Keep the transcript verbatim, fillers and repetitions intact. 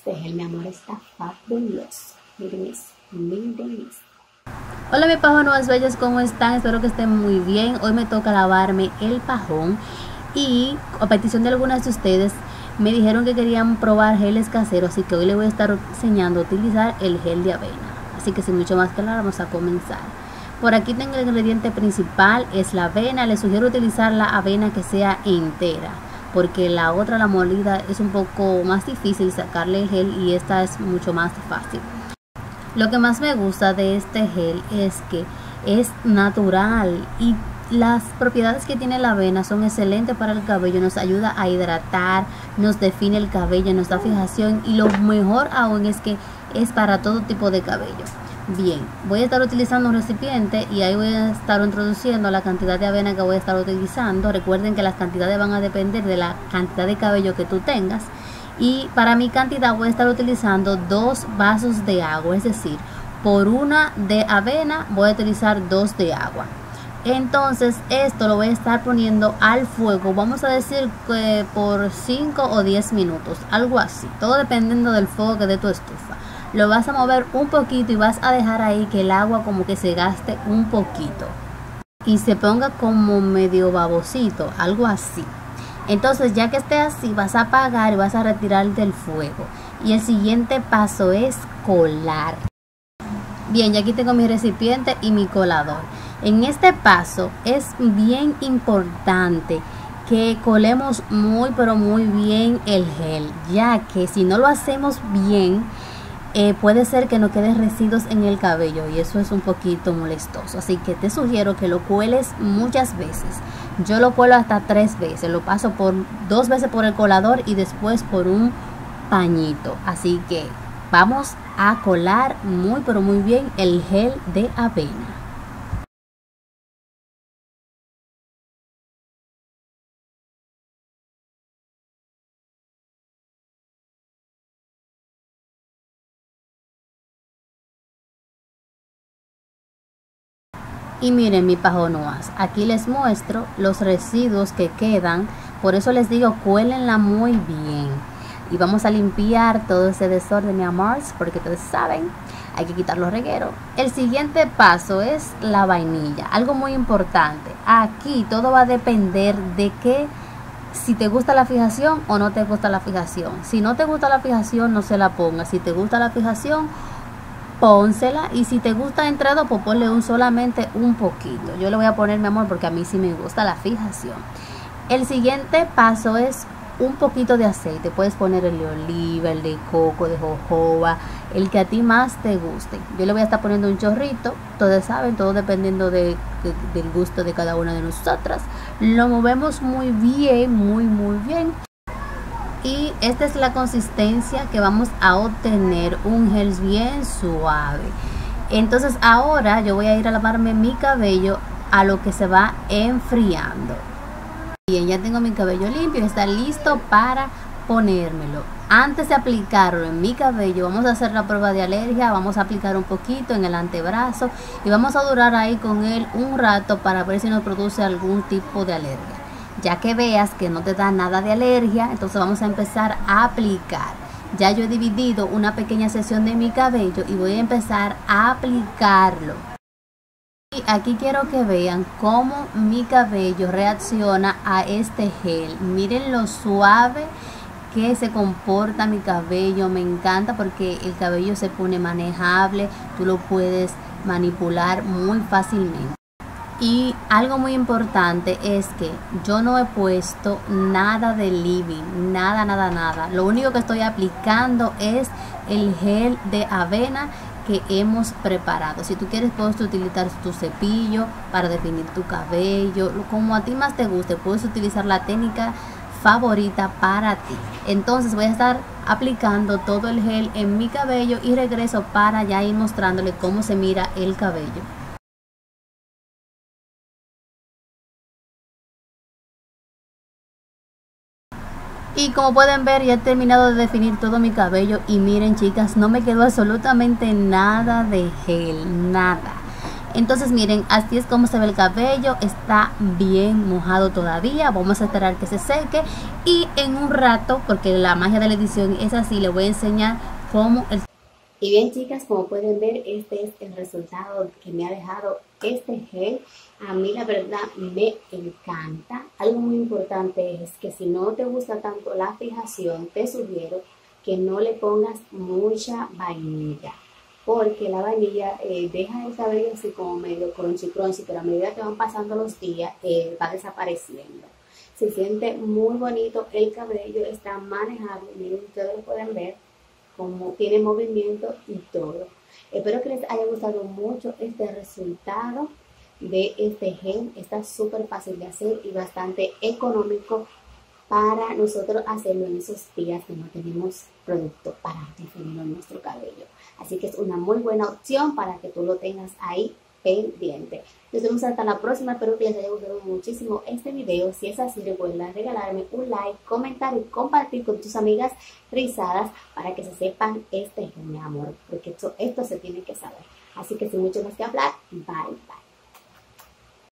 Este gel, mi amor, está fabuloso. Miren eso, miren eso. Hola mis pajonudas bellas, ¿cómo están? Espero que estén muy bien. Hoy me toca lavarme el pajón y a petición de algunas de ustedes me dijeron que querían probar geles caseros, así que hoy les voy a estar enseñando a utilizar el gel de avena. Así que sin mucho más que hablar, vamos a comenzar. Por aquí tengo el ingrediente principal, es la avena. Les sugiero utilizar la avena que sea entera, porque la otra, la molida, es un poco más difícil sacarle el gel y esta es mucho más fácil. Lo que más me gusta de este gel es que es natural y las propiedades que tiene la avena son excelentes para el cabello. Nos ayuda a hidratar, nos define el cabello, nos da fijación y lo mejor aún es que es para todo tipo de cabello. Bien, voy a estar utilizando un recipiente y ahí voy a estar introduciendo la cantidad de avena que voy a estar utilizando. Recuerden que las cantidades van a depender de la cantidad de cabello que tú tengas. Y para mi cantidad voy a estar utilizando dos vasos de agua, es decir, por una de avena voy a utilizar dos de agua. Entonces esto lo voy a estar poniendo al fuego, vamos a decir que por cinco o diez minutos, algo así, todo dependiendo del fuego que dé tu estufa. Lo vas a mover un poquito y vas a dejar ahí que el agua como que se gaste un poquito y se ponga como medio babosito, algo así. Entonces ya que esté así, vas a apagar y vas a retirar del fuego. Y el siguiente paso es colar. Bien, ya aquí tengo mi recipiente y mi colador. En este paso es bien importante que colemos muy pero muy bien el gel, ya que si no lo hacemos bien, eh, puede ser que no queden residuos en el cabello y eso es un poquito molestoso. Así que te sugiero que lo cueles muchas veces. Yo lo cuelo hasta tres veces, lo paso por dos veces por el colador y después por un pañito. Así que vamos a colar muy pero muy bien el gel de avena. Y miren mi pajonuas, aquí les muestro los residuos que quedan, por eso les digo cuélenla muy bien. Y vamos a limpiar todo ese desorden, mi amores, porque ustedes saben, hay que quitar los regueros. El siguiente paso es la vainilla, algo muy importante. Aquí todo va a depender de que si te gusta la fijación o no te gusta la fijación. Si no te gusta la fijación, no se la pongas. Si te gusta la fijación, pónsela, y si te gusta entrado, pues ponle un solamente un poquito. Yo le voy a poner, mi amor, porque a mí sí me gusta la fijación. El siguiente paso es un poquito de aceite. Puedes poner el de oliva, el de coco, de jojoba, el que a ti más te guste. Yo le voy a estar poniendo un chorrito, ustedes saben, todo dependiendo de, de, del gusto de cada una de nosotras. Lo movemos muy bien, muy muy bien. Y esta es la consistencia que vamos a obtener, un gel bien suave. Entonces ahora yo voy a ir a lavarme mi cabello a lo que se va enfriando. Bien, ya tengo mi cabello limpio y está listo para ponérmelo. Antes de aplicarlo en mi cabello, vamos a hacer la prueba de alergia. Vamos a aplicar un poquito en el antebrazo y vamos a durar ahí con él un rato para ver si nos produce algún tipo de alergia. Ya que veas que no te da nada de alergia, entonces vamos a empezar a aplicar. Ya yo he dividido una pequeña sección de mi cabello y voy a empezar a aplicarlo. Y aquí quiero que vean cómo mi cabello reacciona a este gel. Miren lo suave que se comporta mi cabello. Me encanta porque el cabello se pone manejable, tú lo puedes manipular muy fácilmente. Y algo muy importante es que yo no he puesto nada de leave-in, nada, nada, nada. Lo único que estoy aplicando es el gel de avena que hemos preparado. Si tú quieres, puedes utilizar tu cepillo para definir tu cabello, como a ti más te guste. Puedes utilizar la técnica favorita para ti. Entonces voy a estar aplicando todo el gel en mi cabello y regreso para ya ir mostrándole cómo se mira el cabello. Y como pueden ver, ya he terminado de definir todo mi cabello y miren, chicas, no me quedó absolutamente nada de gel, nada. Entonces miren, así es como se ve el cabello, está bien mojado todavía. Vamos a esperar que se seque y en un rato, porque la magia de la edición es así, les voy a enseñar cómo el... Y bien chicas, como pueden ver, este es el resultado que me ha dejado este gel. A mí la verdad me encanta. Algo muy importante es que si no te gusta tanto la fijación, te sugiero que no le pongas mucha vainilla, porque la vainilla eh, deja el cabello así como medio crunchy crunchy, pero a medida que van pasando los días eh, va desapareciendo. Se siente muy bonito el cabello, está manejable, miren, ustedes lo pueden ver como tiene movimiento y todo. Espero que les haya gustado mucho este resultado de este gel. Está súper fácil de hacer y bastante económico para nosotros hacerlo en esos días que no tenemos producto para definirlo en nuestro cabello. Así que es una muy buena opción para que tú lo tengas ahí pendiente. Nos vemos hasta la próxima. Espero que les haya gustado muchísimo este video. Si es así, recuerda regalarme un like, comentar y compartir con tus amigas rizadas para que se sepan este gel, mi amor, porque esto, esto se tiene que saber. Así que sin mucho más que hablar, bye.